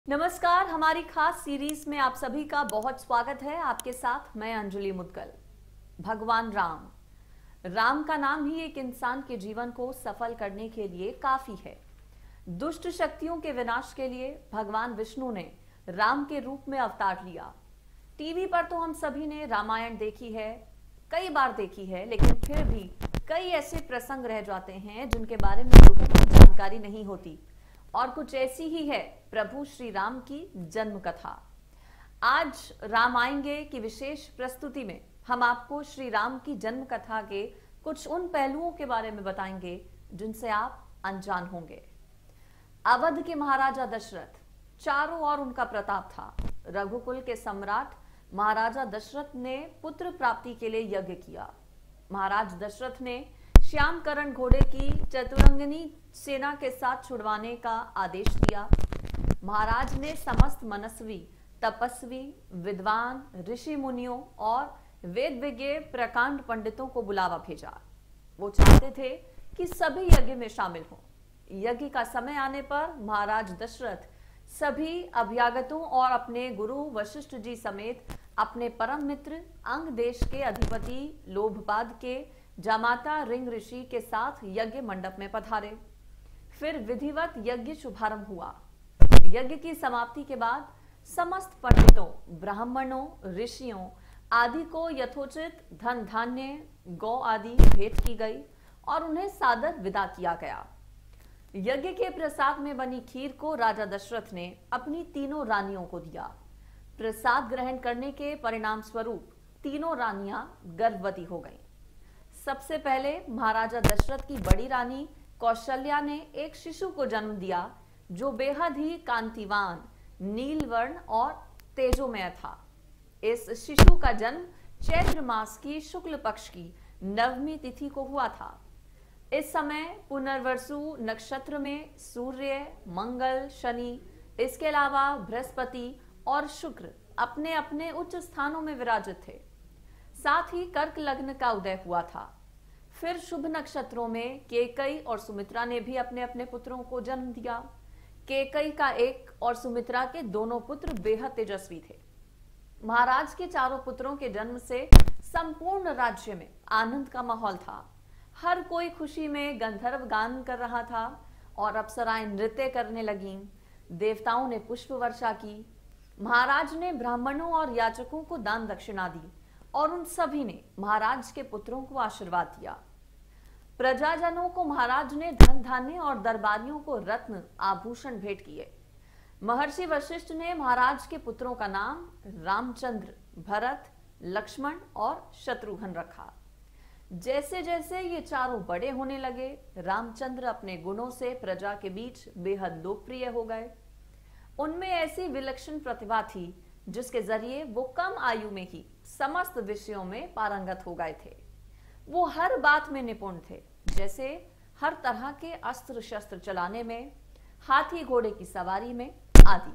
नमस्कार। हमारी खास सीरीज में आप सभी का बहुत स्वागत है। आपके साथ मैं अंजलि मुदगल। भगवान राम का नाम ही एक इंसान के जीवन को सफल करने के लिए काफी है। दुष्ट शक्तियों के विनाश के लिए भगवान विष्णु ने राम के रूप में अवतार लिया। टीवी पर तो हम सभी ने रामायण देखी है, कई बार देखी है, लेकिन फिर भी कई ऐसे प्रसंग रह जाते हैं जिनके बारे में लोगों को जानकारी नहीं होती। और कुछ ऐसी ही है प्रभु श्री राम की जन्म कथा। आज राम आएंगे की विशेष प्रस्तुति में हम आपको श्री राम की जन्म कथा के कुछ उन पहलुओं के बारे में बताएंगे जिनसे आप अनजान होंगे। अवध के महाराजा दशरथ, चारों ओर उनका प्रताप था। रघुकुल के सम्राट महाराजा दशरथ ने पुत्र प्राप्ति के लिए यज्ञ किया। महाराज दशरथ ने श्यामकरण घोड़े की चतुरंगिनी सेना के साथ छुड़वाने का आदेश दिया। महाराज ने समस्त मनस्वी, तपस्वी, विद्वान, ऋषि मुनियों और वेद विज्ञ प्रकांड पंडितों को बुलावा भेजा। वो चाहते थे कि सभी यज्ञ में शामिल हों। यज्ञ का समय आने पर महाराज दशरथ सभी अभ्यागतों और अपने गुरु वशिष्ठ जी समेत अपने परम मित्र अंग देश के अधिपति लोभपाद के जामाता रिंग ऋषि के साथ यज्ञ मंडप में पधारे। फिर विधिवत यज्ञ शुभारंभ हुआ। यज्ञ की समाप्ति के बाद समस्त पंडितों, ब्राह्मणों, ऋषियों आदि को यथोचित धन धान्य, गौ आदि भेंट की गई और उन्हें सादर विदा किया गया। यज्ञ के प्रसाद में बनी खीर को राजा दशरथ ने अपनी तीनों रानियों को दिया। प्रसाद ग्रहण करने के परिणाम स्वरूप तीनों रानियां गर्भवती हो गईं। सबसे पहले महाराजा दशरथ की बड़ी रानी कौशल्या ने एक शिशु को जन्म दिया जो बेहद ही कांतिवान, नील वर्ण और तेजोमय था। इस शिशु का जन्म चैत्र मास की शुक्ल पक्ष की नवमी तिथि को हुआ था। इस समय पुनर्वसु नक्षत्र में सूर्य, मंगल, शनि, इसके अलावा बृहस्पति और शुक्र अपने अपने उच्च स्थानों में विराजित थे। साथ ही कर्क लग्न का उदय हुआ था। फिर शुभ नक्षत्रों में केकई और सुमित्रा ने भी अपने अपने पुत्रों को जन्म दिया। केकई का एक और सुमित्रा के दोनों पुत्र बेहद तेजस्वी थे। महाराज के चारों पुत्रों के जन्म से संपूर्ण राज्य में आनंद का माहौल था। हर कोई खुशी में गंधर्व गान कर रहा था और अप्सराएं नृत्य करने लगीं। देवताओं ने पुष्प वर्षा की। महाराज ने ब्राह्मणों और याचकों को दान दक्षिणा दी और उन सभी ने महाराज के पुत्रों को आशीर्वाद दिया। प्रजाजनों को महाराज ने धन धान्य और दरबारियों को रत्न आभूषण भेंट किए। महर्षि वशिष्ठ ने महाराज के पुत्रों का नाम रामचंद्र, भरत, लक्ष्मण और शत्रुघ्न रखा। जैसे जैसे ये चारों बड़े होने लगे, रामचंद्र अपने गुणों से प्रजा के बीच बेहद लोकप्रिय हो गए। उनमें ऐसी विलक्षण प्रतिभा थी जिसके जरिए वो कम आयु में ही समस्त विषयों में पारंगत हो गए थे। वो हर बात में निपुण थे, जैसे हर तरह के अस्त्र शस्त्र चलाने में, हाथी घोड़े की सवारी में आदि।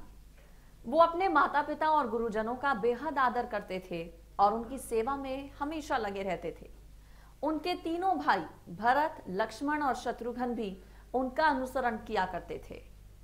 वो अपने माता पिता और गुरुजनों का बेहद आदर करते थे और उनकी सेवा में हमेशा लगे रहते थे। उनके तीनों भाई भरत, लक्ष्मण और शत्रुघ्न भी उनका अनुसरण किया करते थे।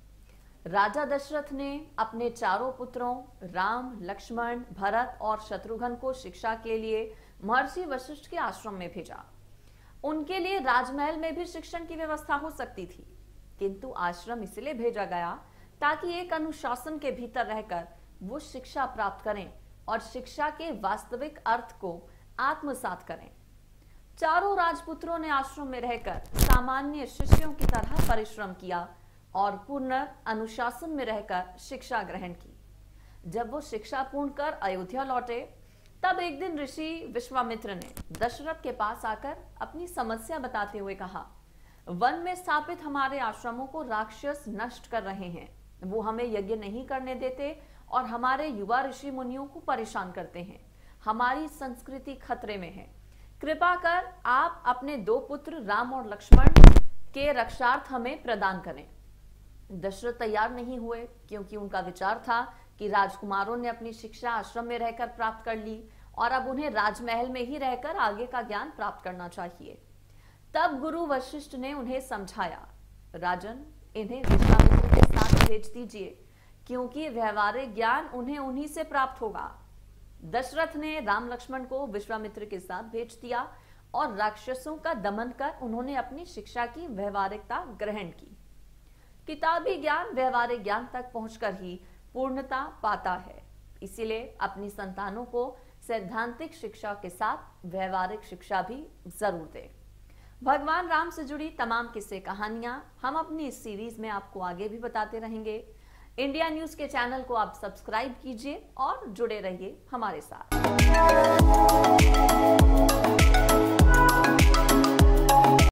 राजा दशरथ ने अपने चारों पुत्रों राम, लक्ष्मण, भरत और शत्रुघ्न को शिक्षा के लिए महर्षि वशिष्ठ के आश्रम में भेजा। उनके लिए राजमहल में भी शिक्षण की व्यवस्था हो सकती थी, किंतु आश्रम इसलिए भेजा गया ताकि एक अनुशासन के भीतर रहकर वो शिक्षा प्राप्त करें और शिक्षा के वास्तविक अर्थ को आत्मसात करें। चारों राजपुत्रों ने आश्रम में रहकर सामान्य शिष्यों की तरह परिश्रम किया और पूर्ण अनुशासन में रहकर शिक्षा ग्रहण की। जब वो शिक्षा पूर्ण कर अयोध्या लौटे, तब एक दिन ऋषि विश्वामित्र ने दशरथ के पास आकर अपनी समस्या बताते हुए कहा, वन में स्थापित हमारे आश्रमों को राक्षस नष्ट कर रहे हैं। वो हमें यज्ञ नहीं करने देते और हमारे युवा ऋषि मुनियों को परेशान करते हैं। हमारी संस्कृति खतरे में है। कृपा कर आप अपने दो पुत्र राम और लक्ष्मण के रक्षार्थ हमें प्रदान करें। दशरथ तैयार नहीं हुए, क्योंकि उनका विचार था कि राजकुमारों ने अपनी शिक्षा आश्रम में रहकर प्राप्त कर ली और अब उन्हें राजमहल में ही रहकर आगे का ज्ञान प्राप्त करना चाहिए। तब गुरु वशिष्ठ ने उन्हें समझाया, राजन, इन्हें विश्वामित्र के साथ भेज दीजिए, क्योंकि व्यवहारिक ज्ञान उन्हें उन्हीं से प्राप्त होगा। दशरथ ने राम लक्ष्मण को विश्वामित्र के साथ भेज दिया और राक्षसों का दमन कर उन्होंने अपनी शिक्षा की व्यवहारिकता ग्रहण की। किताबी ज्ञान व्यवहारिक ज्ञान तक पहुंचकर ही पूर्णता पाता है। इसीलिए अपनी संतानों को सैद्धांतिक शिक्षा के साथ व्यवहारिक शिक्षा भी जरूर दें। भगवान राम से जुड़ी तमाम किस्से कहानियां हम अपनी इस सीरीज में आपको आगे भी बताते रहेंगे। इंडिया न्यूज के चैनल को आप सब्सक्राइब कीजिए और जुड़े रहिए हमारे साथ।